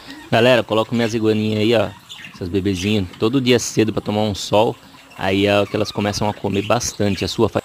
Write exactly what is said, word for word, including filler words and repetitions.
Galera, coloco minhas iguaninhas aí, ó. Essas bebezinhas, todo dia cedo pra tomar um sol. Aí é que elas começam a comer bastante. A sua faz